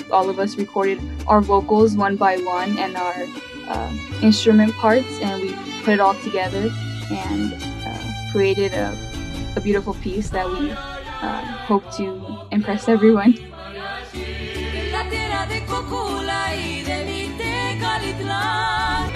all of us recorded our vocals one by one and our instrument parts, and we put it all together and created a beautiful piece that we hope to impress everyone.